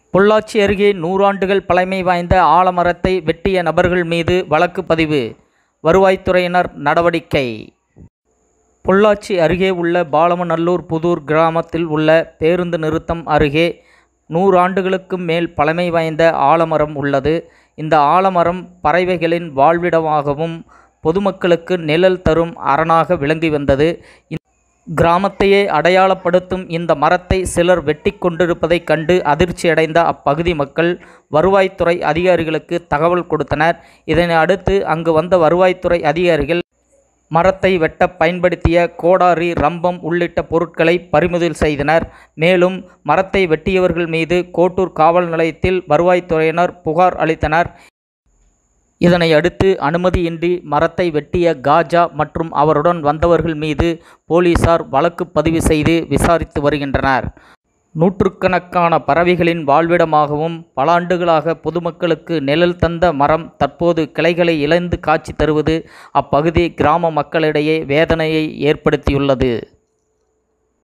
பொள்ளாச்சி அருகே 100 ஆண்டுகள் பழமை வாய்ந்த ஆலமரத்தை வெட்டிய நபர்கள் மீது வழக்கு பதிவு. வருவாய்த்துறையினர் நடவடிக்கை. பொள்ளாச்சி அருகே உள்ள பாலமநல்லூர் புதூர் கிராமத்தில் உள்ள பேருந்து நிறுத்தம் அருகே 100 ஆண்டுகளுக்கும் மேல் பழமை வாய்ந்த ஆலமரம் உள்ளது. இந்த ஆலமரம் பறவைகளின் வாழ்விடமாகவும் பொதுமக்களுக்கு நிழல் தரும் அரணாக விளங்கி வந்தது. கிராமத்தையே அடையாளப்படுத்தும் இந்த மரத்தை சிலர் வெட்டி கொண்டிருப்பதைக் கண்டு அதிர்ச்சியடைந்த அப்பகுதி மக்கள் வருவாய்த்துறை அதிகாரிகளுக்கு தகவல் கொடுத்தனர். இதனை அடுத்து அங்கு வந்த வருவாய்த்துறை அதிகாரிகள் மரத்தை வெட்ட பயன்படுத்திய கோடாரி, ரம்பம் உள்ளிட்ட பொருட்களை பறிமுதல் செய்தனர். மேலும் மரத்தை வெட்டியவர்கள் மீது கோட்டூர் காவல் நிலையத்தில் வருவாய்த்துறையினர் புகார் அளித்தனர். இதனை அடுத்து அனுமதியின்றி மரத்தை வெட்டிய காஜா மற்றும் அவருடன் வந்தவர்கள் மீது போலீசார் வழக்கு பதிவு செய்து விசாரித்து வருகின்றனர். நூற்றுக்கணக்கான பறவைகளின் வாழ்விடமாகவும் பல ஆண்டுகளாக பொதுமக்களுக்கு நிழல் தந்த மரம் தற்போது கிளைகளை இழந்து காட்சி தருவது அப்பகுதி கிராம மக்களிடையே வேதனையை ஏற்படுத்தியுள்ளது.